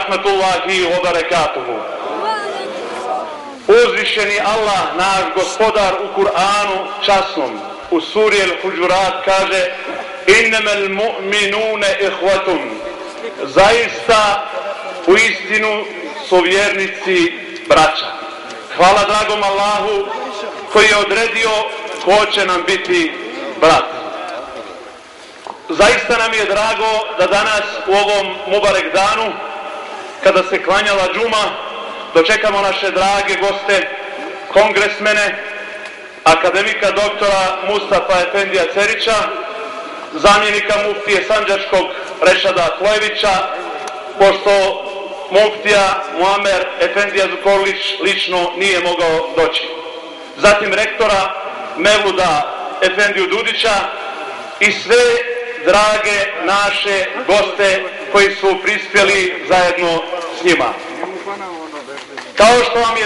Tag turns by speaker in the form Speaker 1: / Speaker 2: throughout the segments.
Speaker 1: rahmatullahi wa barakatuhu. Uzvišeni Allah, naš gospodar u Kur'anu časnom, u suri Al-Huđurat kaže: Innamal mu'minune ihvatun. Zaista, u istinu su vjernici braća. Hvala dragom Allahu koji je odredio ko će nam biti brat. Zaista nam je drago da danas u ovom Mubarek danu, kada se klanjala džuma, dočekamo naše drage goste, kongresmene, akademika doktora Mustafa Efendija Cerića, zamjenika muftije Sandžačkog Rešada Tlojevića, pošto muftija Muamer Efendija Zukorlić lično nije mogao doći. Zatim rektora Mevluda Efendiju Dudića i sve drage naše goste koji su prispjeli zajedno s njima. Kao što vam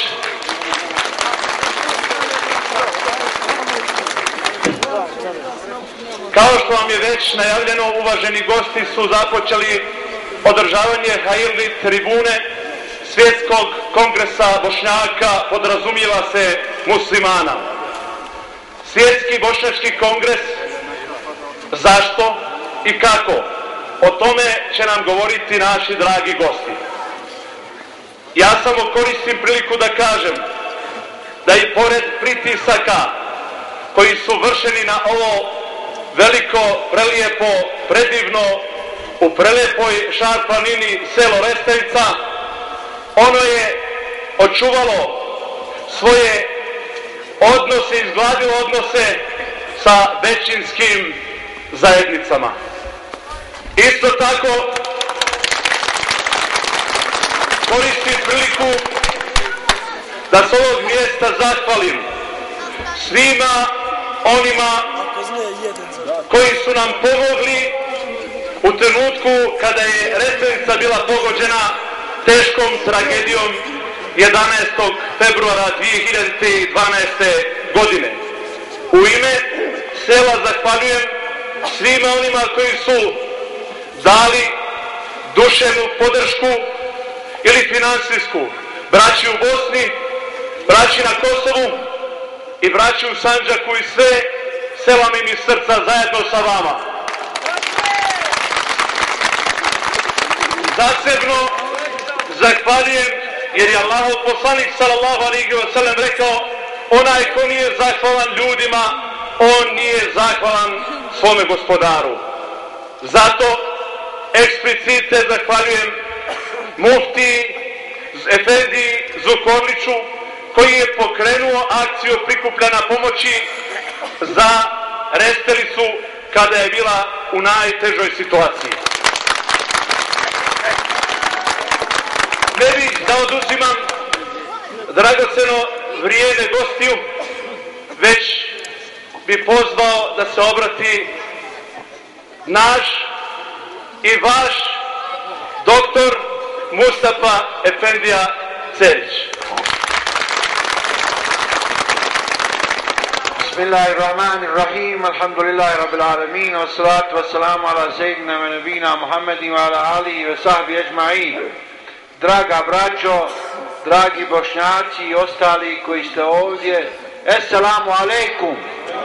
Speaker 1: je već najavljeno, uvaženi gosti su započeli održavanje Hairli tribune Svjetskog kongresa Bošnjaka, podrazumijeva se muslimana. Svjetski bošnjački kongres, zašto i kako? O tome će nam govoriti naši dragi gosti. Ja samo koristim priliku da kažem da i pored pritisaka koji su vršeni na ovo veliko, prelijepo, predivno, u prelepoj Šar planini selo Restavica, ono je očuvalo svoje odnose, izgladilo odnose sa većinskim zajednicama. Isto tako koristim priliku da s ovog mjesta zahvalim svima onima koji su nam pomogli u trenutku kada je Restavica bila pogođena teškom tragedijom 11. februara 2012. godine. U ime sela zahvaljujem svima onima koji su dali duševnu podršku ili finansijsku braći u Bosni, braći na Kosovu i braći u Sandžaku i sve selam im iz srca zajedno sa vama. Zasebno zahvaljujem jer je Allahov poslanik sallallahu alejhi ve sellem rekao: onaj ko nije zahvalan ljudima, on nije zahvalan svome gospodaru. Zato eksplicite zahvaljujem mufti Efendiji Zukorliću koji je pokrenuo akciju prikupljanja pomoći za Restelicu kada je bila u najtežoj situaciji. Ne bih da oduzimam dragoceno vrijeme gostiju, već bi pozvao da se obrati naš i vaš doktor Mustafa Efendija Cerić.
Speaker 2: Bismillahirrahmanirrahim, alhamdulillahi rabbil alamin, wassalatu wassalamu ala sejdina wa nabina Muhammedin wa ala alihi wa sahbihi ajma'in. Draga braćo, dragi Bošnjaci i ostali koji ste ovdje, assalamu alaikum.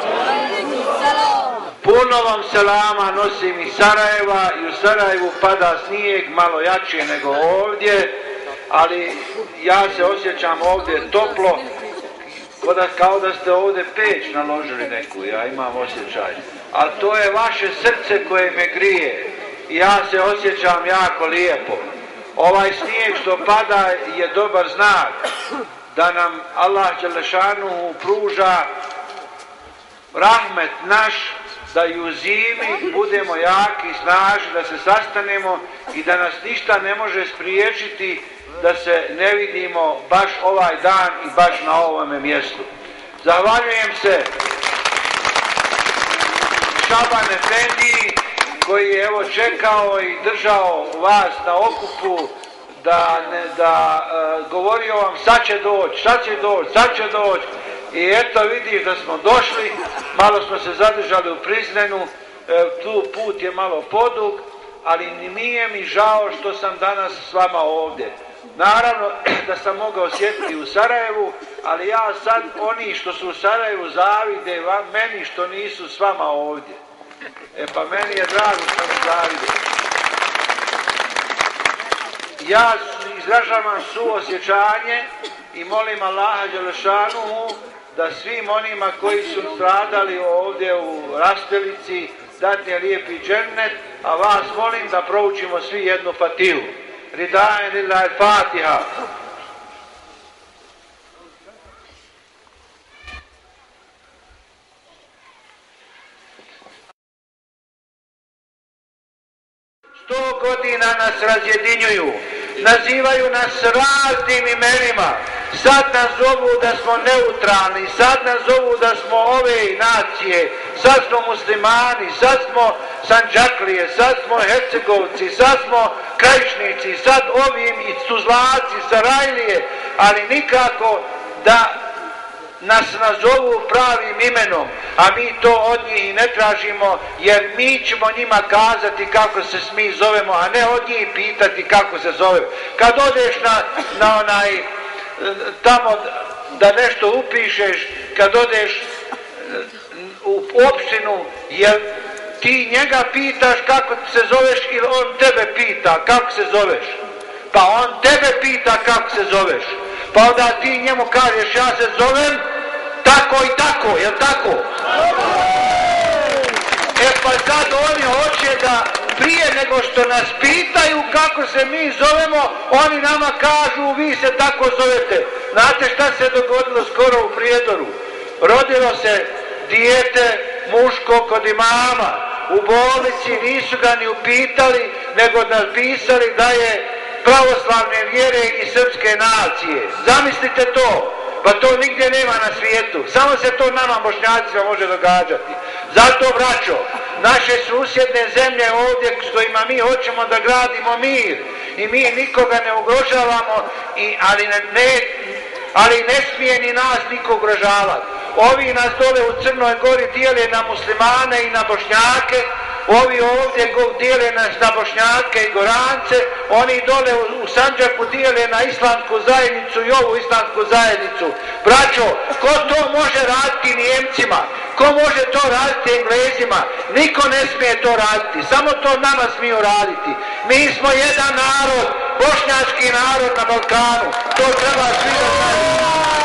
Speaker 2: Puno vam selama nosim iz Sarajeva i u Sarajevu pada snijeg malo jače nego ovdje, ali ja se osjećam ovdje toplo, kao da ste ovdje peć naložili neku, ja imam osjećaj. Ali to je vaše srce koje me grije i ja se osjećam jako lijepo. Ovaj snijeg što pada je dobar znak da nam Allah Đelešanuhu pruža rahmet naš, da i u zimi budemo jaki i snažni, da se sastanemo i da nas ništa ne može spriječiti da se ne vidimo baš ovaj dan i baš na ovome mjestu. Zahvaljujem se Šaban Efendiji koji je evo čekao i držao vas na okupu, da govorio vam sad će doći i eto vidiš da smo došli, malo smo se zadržali u Prizrenu, tu put je malo podug, ali nije mi žao što sam danas s vama ovdje. Naravno da sam mogao sjediti u Sarajevu, ali ja sad, oni što su u Sarajevu zavide meni što nisu s vama ovdje. Pa meni je drago što mi zavide. Ja izražavam suosjećanje i molim Allaha Đelešanuhu da svim onima koji su stradali ovdje u Rastelici dadne lijepi džennet, a vas molim da proučimo svi jednu fatihu. Ridajen lillahi Fatiha. Sto godina nas razjedinjuju, nazivaju nas raznim imenima, sad nas zovu da smo neutralni, sad nas zovu da smo ove nacije, sad smo muslimani, sad smo Sanđaklije, sad smo Hercegovci, sad smo Krajišnici, sad ovim i Tuzlaci, Sarajlije, ali nikako da nas nazovu pravim imenom, a mi to od njih ne tražimo, jer mi ćemo njima kazati kako se mi zovemo, a ne od njih pitati kako se zove. Kad odeš na onaj tamo da nešto upišeš, kad odeš u opštinu, jer ti njega pitaš kako se zoveš ili on tebe pita kako se zoveš? Pa on tebe pita kako se zoveš. Pa onda ti njemu kažeš ja se zovem tako i tako, jel tako? Pa sad oni hoće da prije nego što nas pitaju kako se mi zovemo, oni nama kažu vi se tako zovete. Znate šta se dogodilo skoro u Prijedoru? Rodilo se dijete muško kod imama. U bolnici nisu ga ni upitali, nego napisali da je pravoslavne vjere i srpske nacije. Zamislite to. Pa to nigdje nema na svijetu. Samo se to nama Bošnjacima može događati. Zato, braćo, naše susjedne zemlje ovdje s kojima mi hoćemo da gradimo mir i mi nikoga ne ugrožavamo, ali ne smije ni nas niko ugrožavati. Ovi nas dole u Crnoj Gori dijele na muslimane i na Bošnjake, ovi ovdje dijele nas na Bošnjake i Gorance, oni dole u Sandžaku dijele na islamsku zajednicu i ovu islamsku zajednicu. Braćo, ko to može raditi Nijemcima? Ko može to raditi Englezima? Niko ne smije to raditi, samo to nama smiju raditi. Mi smo jedan narod, bošnjački narod na Balkanu, to treba svi da znaju.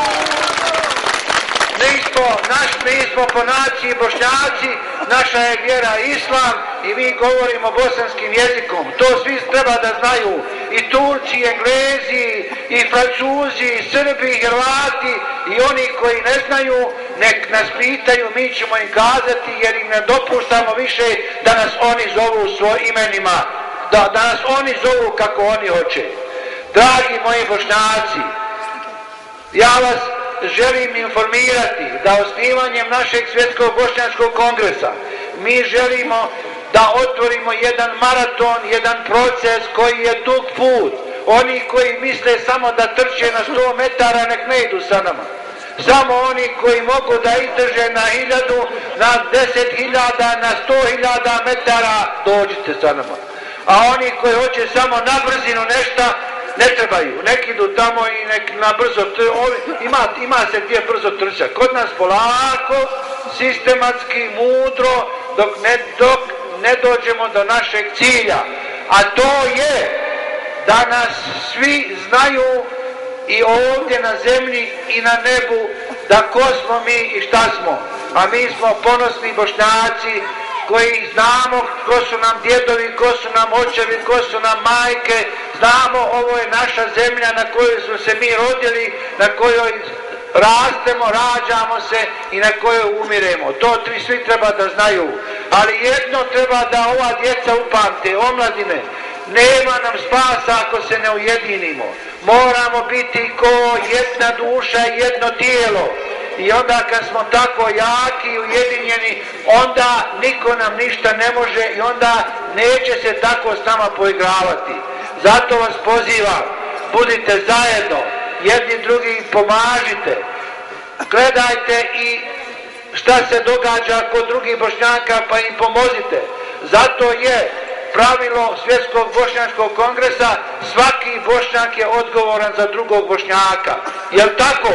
Speaker 2: Mi smo po naciji Bošnjaci, naša je vjera Islam i mi govorimo bosanskim jezikom. To svi treba da znaju. I Turci, i Englezi, i Francuzi, i Srbi, i Hrvati, i oni koji ne znaju, nek nas pitaju, mi ćemo im kazati jer im ne dopuštamo više da nas oni zovu svojim imenima. Da nas oni zovu kako oni hoće. Dragi moji Bošnjaci, ja vas želim informirati da osnivanjem našeg svjetskog bošnjačkog kongresa mi želimo da otvorimo jedan maraton, jedan proces koji je dug put. Oni koji misle samo da trče na 100 metara nek ne idu sa nama. Samo oni koji mogu da izdrže na 1000, na 10.000, na 100.000 metara dođite sa nama. A oni koji hoće samo na brzinu nešto ne trebaju, nek idu tamo i nek na brzo, ima se gdje brzo trčati. Kod nas polako, sistematski, mudro, dok ne dođemo do našeg cilja. A to je da nas svi znaju i ovdje na zemlji i na nebu da ko smo mi i šta smo. A mi smo ponosni Bošnjaci koji znamo ko su nam djedovi, ko su nam očevi, ko su nam majke, znamo ovo je naša zemlja na kojoj smo se mi rodili, na kojoj rastemo, rađamo se i na kojoj umiremo. To svi treba da znaju. Ali jedno treba da ova djeca upamte, omladine, nema nam spasa ako se ne ujedinimo. Moramo biti ko jedna duša i jedno tijelo. I onda kad smo tako jaki i ujedinjeni, onda niko nam ništa ne može i onda neće se tako s nama poigravati. Zato vas pozivam, budite zajedno, jedni drugi pomažite. Gledajte i šta se događa kod drugih Bošnjaka pa im pomozite. Zato je pravilo Svjetskog bošnjačkog kongresa, svaki Bošnjak je odgovoran za drugog Bošnjaka. Jel tako?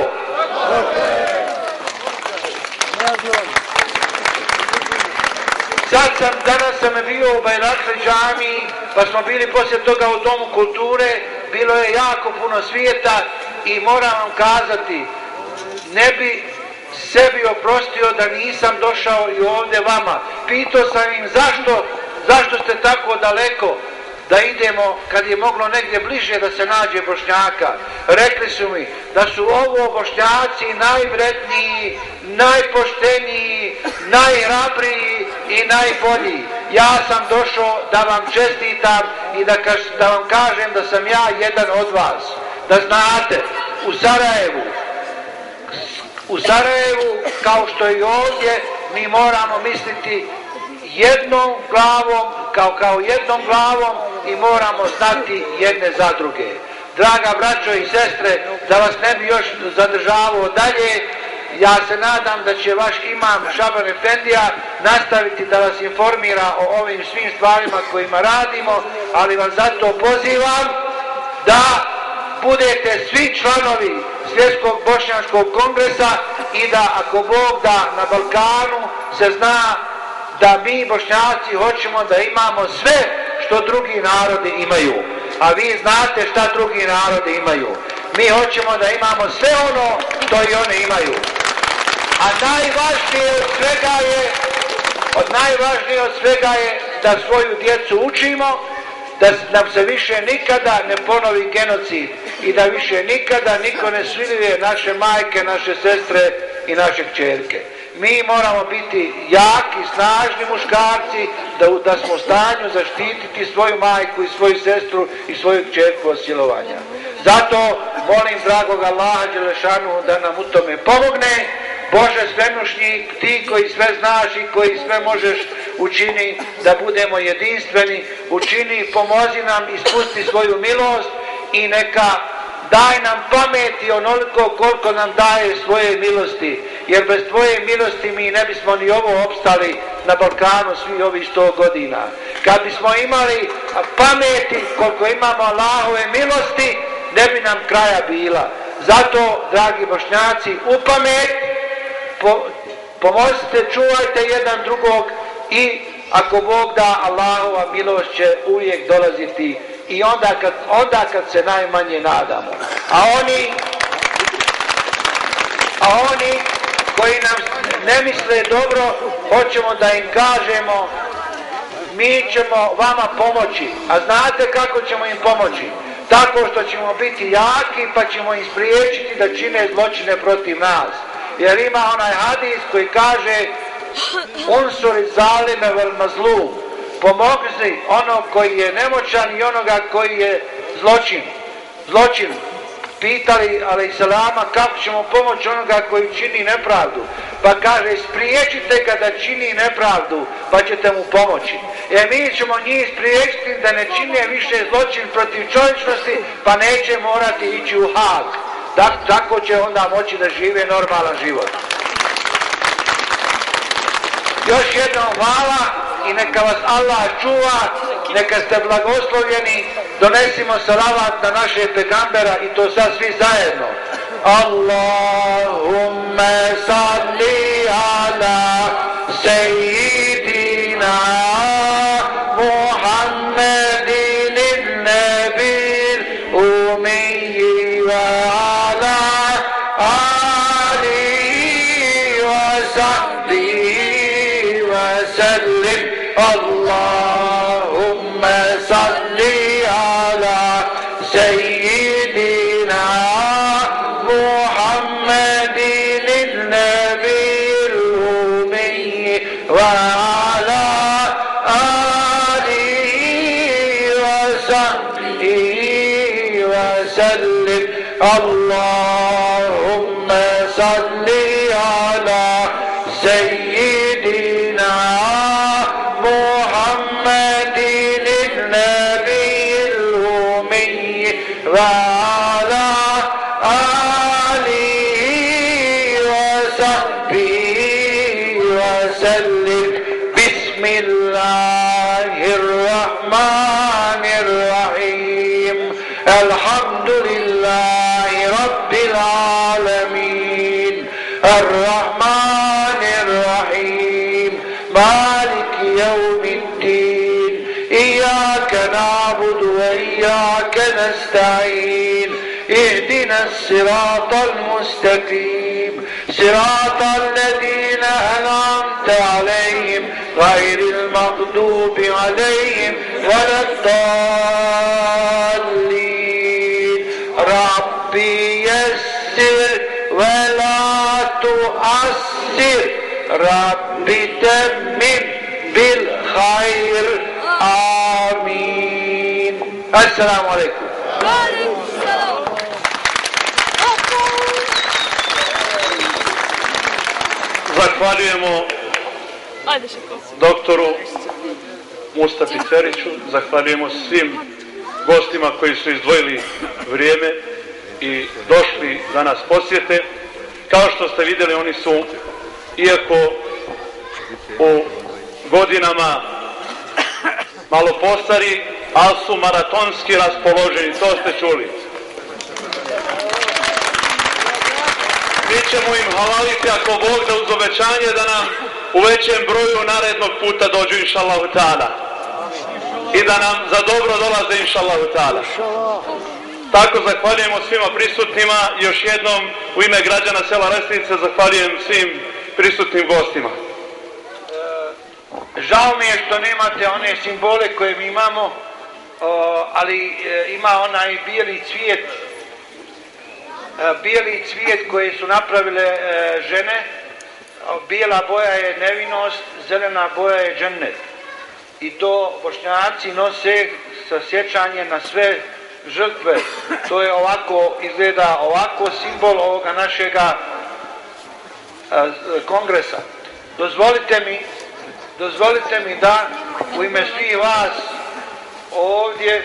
Speaker 2: Danas sam bio u Bajrakli džamiji, pa smo bili poslije toga u Domu kulture, bilo je jako puno svijeta i moram vam kazati, ne bi sebi oprostio da nisam došao i ovdje vama. Pitao sam im zašto ste tako daleko da idemo kad je moglo negdje bliže da se nađe Bošnjaka. Rekli su mi da su ovo Bošnjaci najvredniji, najpošteniji, najhrabriji i najbolji. Ja sam došao da vam čestitam i da vam kažem da sam ja jedan od vas. Da znate, u Sarajevu, kao što i ovdje, mi moramo misliti jednom glavom, kao jednom glavom i moramo znati jedne za druge. Draga braćo i sestre, da vas ne bi još zadržavao dalje, ja se nadam da će vaš imam Šaban Efendija nastaviti da vas informira o ovim svim stvarima kojima radimo, ali vas zato pozivam da budete svi članovi Svjetskog bošnjačkog kongresa i da ako Bog da na Balkanu se zna da mi Bošnjaci hoćemo da imamo sve što drugi narodi imaju. A vi znate šta drugi narodi imaju. Mi hoćemo da imamo sve ono što i oni imaju. A najvažnije od svega je da svoju djecu učimo, da nam se više nikada ne ponovi genocid i da više nikada niko ne sviluje naše majke, naše sestre i naše kćerke. Mi moramo biti jaki, snažni muškarci, da smo u stanju zaštititi svoju majku i svoju sestru i svoju kćerku od silovanja. Zato molim dragog Allaha Đelešanu da nam u tome pomogne. Bože svemoćni, ti koji sve znaš i koji sve možeš, učini da budemo jedinstveni, učini, pomozi nam, ispusti svoju milost i neka daj nam pameti onoliko koliko nam daje svoje milosti, jer bez tvoje milosti mi ne bismo ni ovo opstali na Balkanu svi ovih 100 godina. Kad bismo imali pameti koliko imamo Allahove milosti, ne bi nam kraja bila. Zato, dragi Bošnjaci, u pamet, pomozite, čuvajte jedan drugog i ako Bog da, Allahova milost će uvijek dolaziti i onda kad se najmanje nadamo. A oni koji nam ne misle dobro, hoćemo da im kažemo mi ćemo vama pomoći. A znate kako ćemo im pomoći? Tako što ćemo biti jaki pa ćemo im spriječiti da čine zločine protiv nas. Jer ima onaj hadis koji kaže unsuri zalime vel mazlum, pomogni onog koji je nemoćan i onoga koji je zločin. Pitali alejselama kako ćemo pomoći onoga koji čini nepravdu, pa kaže spriječite ga da čini nepravdu pa ćete mu pomoći. Mi ćemo njih spriječiti da ne čine više zločin protiv čovječnosti pa neće morati ići u Hag. Tako će onda moći da žive normalan život. Još jednom hvala i neka vas Allah čuva, neka ste blagoslovljeni, donesimo salavat na naše pegambera i to sad svi zajedno. Allahumme salli ala sejidina Muhammedin il-Nebil umiyyi wa ala alihi wa sahbihi wa sallim. Allahumme salli ala sejidina Muhammedin il-Nebil umiyyi wa ala alihi wa sahbihi wa sallim. Allahumme salli ala sejidina Muhammedin il-Nebil umiyyi wa ala alihi wa sahbihi wa sallim. Bismillah. الرحمن الرحيم الحمد لله رب العالمين الرحمن الرحيم مالك يوم الدين إياك نعبد وإياك نستعين اهدنا الصراط المستقيم صراط الذين أنعمت عليهم غير المغضوب عليهم ولا الضالين ربي يسر ولا تؤثر ربي تمم بالخير آمين. السلام عليكم.
Speaker 1: Zahvaljujemo doktoru Mustafi Ceriću, zahvaljujemo svim gostima koji su izdvojili vrijeme i došli da nas posjete. Kao što ste vidjeli, oni su, iako u godinama malo postari, ali su maratonski raspoloženi, to ste čuli. Mi ćemo im halaliti ako Bog da uz obećanje da nam u većem broju narednog puta dođu inša Allahu ta'ala i da nam za dobro dolaze inša Allahu ta'ala. Tako zahvaljujemo svima prisutnima, još jednom u ime građana sela Resnice zahvaljujem svim prisutnim gostima.
Speaker 2: Žao mi je što nemate one simbole koje mi imamo, ali ima onaj bijeli cvijet koje su napravile žene. Bijela boja je nevinost, zelena boja je džennet. I to Bošnjaci nose sa sjećanjem na sve žrtve. To je ovako, izgleda ovako simbol ovoga našega kongresa. Dozvolite mi da u ime svih vas ovdje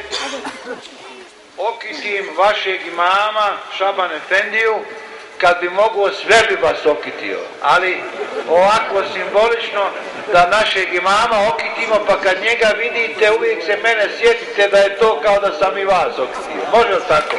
Speaker 2: okitim vašeg imama Šaban Efendiju. Kad bi mogo, sve bi vas okitio, ali ovako simbolično da našeg imama okitimo, pa kad njega vidite uvijek se mene sjetite da je to kao da sam i vas okitio. Može li tako?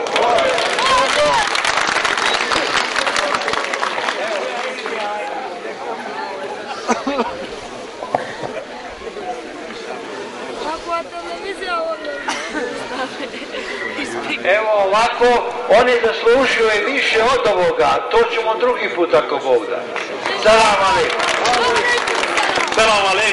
Speaker 2: Evo ovako, oni zaslužuju i više od ovoga, to ćemo drugi put ako Bog da. Selam alejkum.
Speaker 1: Selam alejkum.